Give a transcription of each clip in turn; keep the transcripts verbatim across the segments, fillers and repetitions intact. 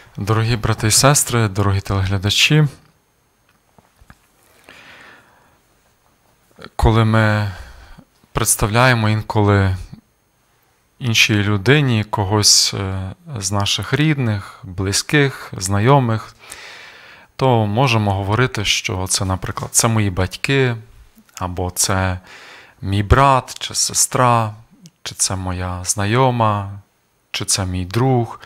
Дорогі брати і сестри, дорогі телеглядачі, коли ми представляємо інколи іншій людині когось з наших рідних, близьких, знайомих, то можемо говорити, що це, наприклад, це мої батьки, або це мій брат чи сестра, чи це моя знайома, чи це мій друг.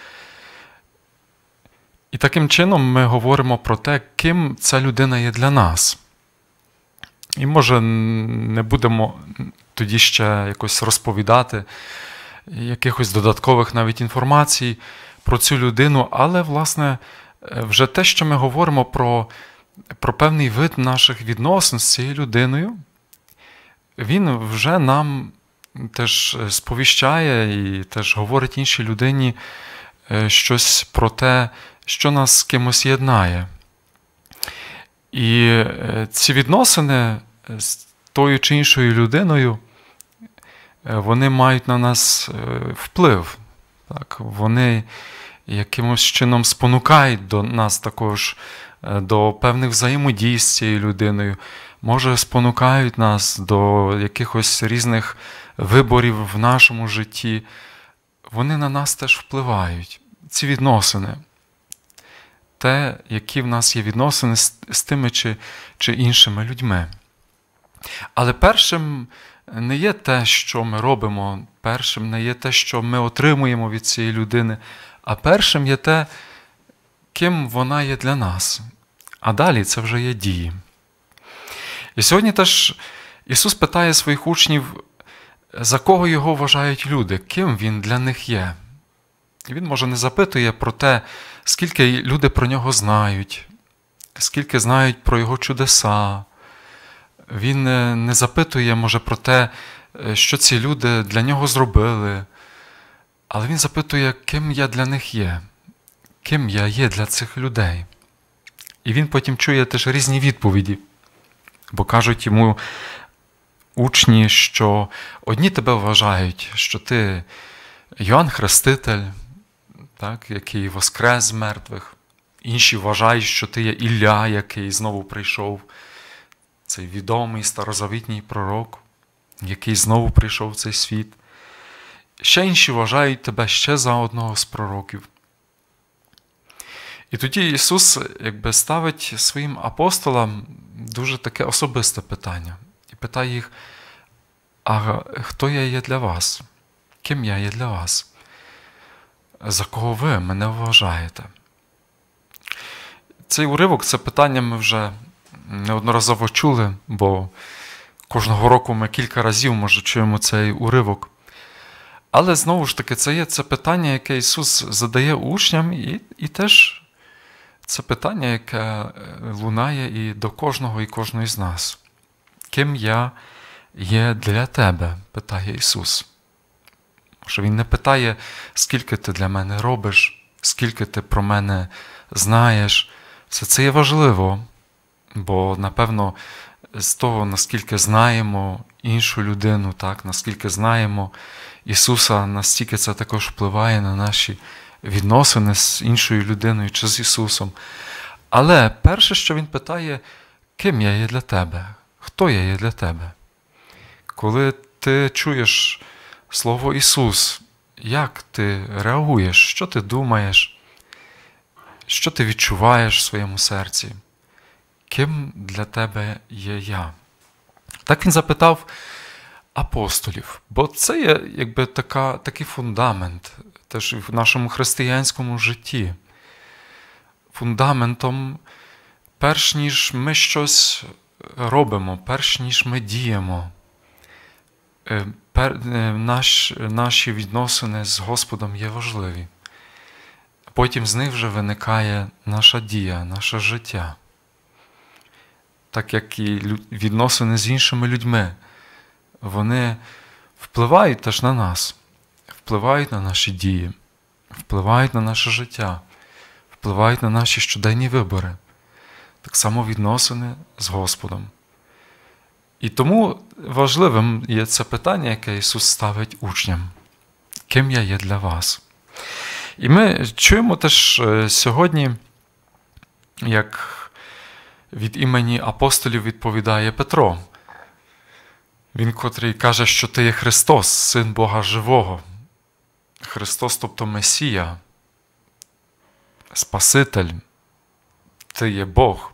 І таким чином ми говоримо про те, ким ця людина є для нас. І, може, не будемо тоді ще якось розповідати якихось додаткових навіть інформацій про цю людину, але, власне, вже те, що ми говоримо про, про певний вид наших відносин з цією людиною, він вже нам теж сповіщає і теж говорить іншій людині щось про те, що нас з кимось єднає. І ці відносини з тою чи іншою людиною, вони мають на нас вплив. Так? Вони якимось чином спонукають до нас також до певних взаємодій з цією людиною. Може, спонукають нас до якихось різних виборів в нашому житті. Вони на нас теж впливають. Ці відносини. Те, які в нас є відносини з, з тими чи, чи іншими людьми. Але першим не є те, що ми робимо, першим не є те, що ми отримуємо від цієї людини, а першим є те, ким вона є для нас. А далі це вже є дії. І сьогодні теж Ісус питає своїх учнів, за кого його вважають люди, ким він для них є. І він, може, не запитує про те, скільки люди про нього знають, скільки знають про його чудеса. Він не запитує, може, про те, що ці люди для нього зробили. Але він запитує, ким я для них є, ким я є для цих людей. І він потім чує теж різні відповіді. Бо кажуть йому учні, що одні тебе вважають, що ти Йоанн Хреститель, так, який воскрес з мертвих. Інші вважають, що ти є Ілля, який знову прийшов. Цей відомий старозавітній пророк, який знову прийшов в цей світ. Ще інші вважають тебе ще за одного з пророків. І тоді Ісус якби ставить своїм апостолам дуже таке особисте питання. І питає їх, а хто я є для вас? Ким я є для вас? За кого ви мене вважаєте? Цей уривок, це питання ми вже неодноразово чули, бо кожного року ми кілька разів, може, чуємо цей уривок. Але, знову ж таки, це є це питання, яке Ісус задає учням, і, і теж це питання, яке лунає і до кожного і кожної з нас. Ким я є для тебе, питає Ісус. Що Він не питає, скільки ти для мене робиш, скільки ти про мене знаєш. Все це є важливо, бо, напевно, з того, наскільки знаємо іншу людину, так, наскільки знаємо Ісуса, настільки це також впливає на наші відносини з іншою людиною чи з Ісусом. Але перше, що Він питає, ким я є для тебе? Хто я є для тебе? Коли ти чуєш слово Ісус, як ти реагуєш, що ти думаєш, що ти відчуваєш в своєму серці? Ким для тебе є я? Так він запитав апостолів, бо це є якби така, такий фундамент теж в нашому християнському житті. Фундаментом, перш ніж ми щось робимо, перш ніж ми діємо, пер, наш, наші відносини з Господом є важливі. Потім з них вже виникає наша дія, наше життя. Так як і відносини з іншими людьми, вони впливають теж на нас, впливають на наші дії, впливають на наше життя, впливають на наші щоденні вибори. Так само відносини з Господом. І тому важливим є це питання, яке Ісус ставить учням. Ким я є для вас? І ми чуємо теж сьогодні, як від імені апостолів відповідає Петро. Він, котрий каже, що ти є Христос, Син Бога Живого. Христос, тобто Месія, Спаситель, ти є Бог.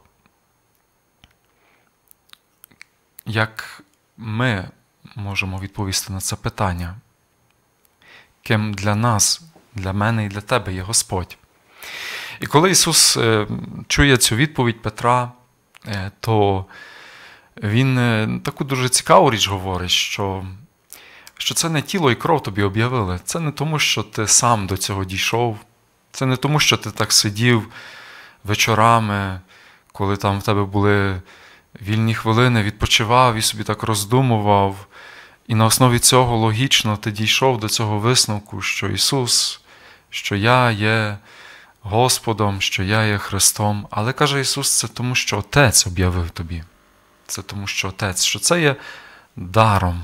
Як ми можемо відповісти на це питання? Ким для нас, для мене і для тебе є Господь? І коли Ісус чує цю відповідь Петра, то Він таку дуже цікаву річ говорить, що, що це не тіло і кров тобі об'явили. Це не тому, що ти сам до цього дійшов. Це не тому, що ти так сидів вечорами, коли там в тебе були вільні хвилини, відпочивав і собі так роздумував. І на основі цього логічно ти дійшов до цього висновку, що Ісус, що я є Господом, що я є Христом. Але, каже Ісус, це тому, що Отець об'явив тобі. Це тому, що Отець, що це є даром.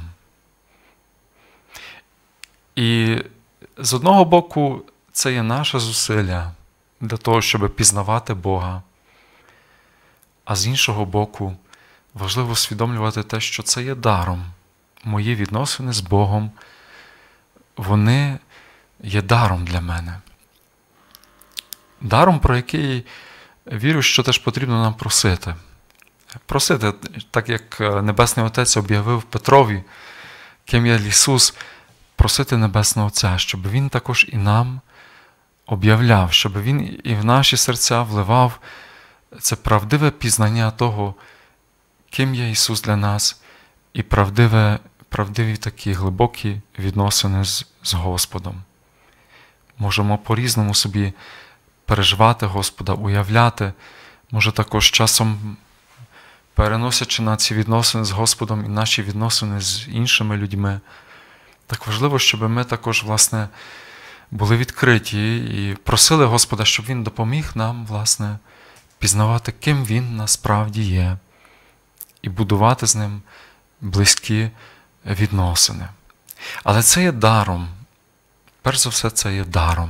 І з одного боку, це є наше зусилля для того, щоб пізнавати Бога. А з іншого боку, важливо усвідомлювати те, що це є даром. Мої відносини з Богом, вони є даром для мене. Даром, про який, вірю, що теж потрібно нам просити. Просити, так як Небесний Отець об'явив Петрові, ким є Ісус, просити Небесного Отця, щоб Він також і нам об'являв, щоб Він і в наші серця вливав це правдиве пізнання того, ким є Ісус для нас, і правдиве, правдиві такі глибокі відносини з, з Господом. Можемо по-різному собі переживати Господа, уявляти, може також часом переносячи на ці відносини з Господом і наші відносини з іншими людьми. Так важливо, щоб ми також, власне, були відкриті і просили Господа, щоб Він допоміг нам, власне, пізнавати, ким Він насправді є, і будувати з Ним близькі відносини. Але це є даром. Перш за все, це є даром.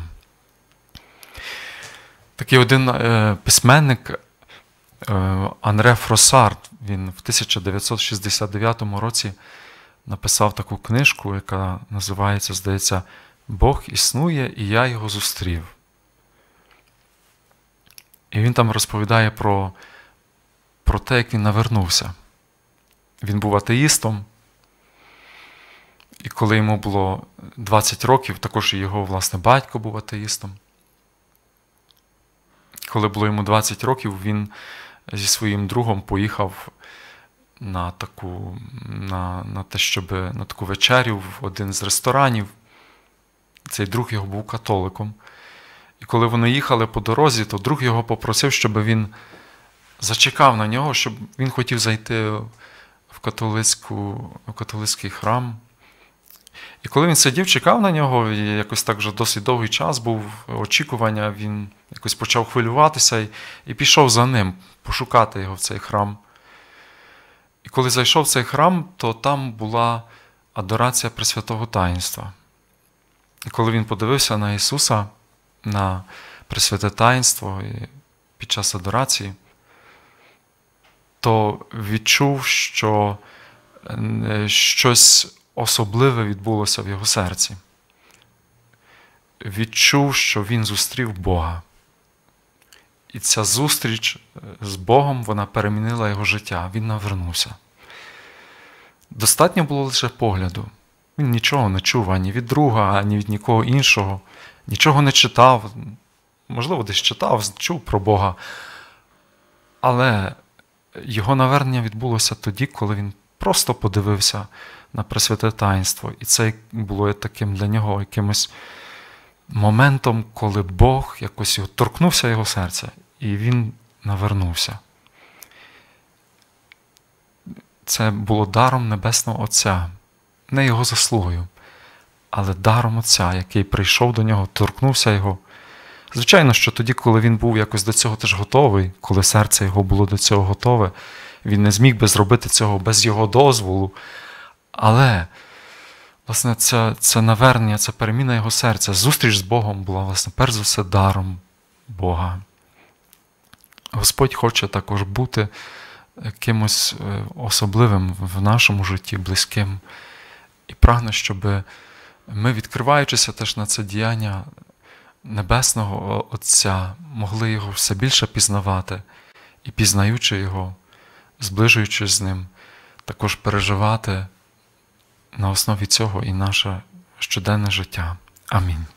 Такий один е, письменник е, Анре Фросард, він в тисяча дев'ятсот шістдесят дев'ятому році написав таку книжку, яка називається, здається, «Бог існує, і я його зустрів». І він там розповідає про, про те, як він навернувся. Він був атеїстом, і коли йому було двадцять років, також і його, власне, батько був атеїстом. Коли було йому двадцять років, він зі своїм другом поїхав на таку, на, на те, щоб, на таку вечерю в один з ресторанів. Цей друг його був католиком. І коли вони їхали по дорозі, то друг його попросив, щоб він зачекав на нього, щоб він хотів зайти в, католицьку, в католицький храм. І коли він сидів, чекав на нього, і якось так вже досить довгий час був очікування, він якось почав хвилюватися і, і пішов за ним, пошукати його в цей храм. І коли зайшов в цей храм, то там була адорація Пресвятого Таїнства. І коли він подивився на Ісуса, на Пресвяте Таїнство під час адорації, то відчув, що щось особливе відбулося в його серці. Відчув, що він зустрів Бога. І ця зустріч з Богом, вона перемінила його життя. Він навернувся. Достатньо було лише погляду. Він нічого не чув ані від друга, ані від нікого іншого. Нічого не читав. Можливо, десь читав, чув про Бога. Але його навернення відбулося тоді, коли він просто подивився на Пресвяте Таїнство. І це було таким для нього якимось моментом, коли Бог якось його торкнувся його серця, і він навернувся. Це було даром Небесного Отця, не його заслугою, але даром Отця, який прийшов до нього, торкнувся його. Звичайно, що тоді, коли він був якось до цього теж готовий, коли серце його було до цього готове, він не зміг би зробити цього без його дозволу. Але власне, це, це навернення, це переміна його серця. Зустріч з Богом була, власне, перш за все, даром Бога. Господь хоче також бути кимось особливим в нашому житті, близьким. І прагне, щоб ми, відкриваючися теж на це діяння Небесного Отця, могли його все більше пізнавати і, пізнаючи його, зближуючись з ним, також переживати на основі цього і наше щоденне життя. Амінь.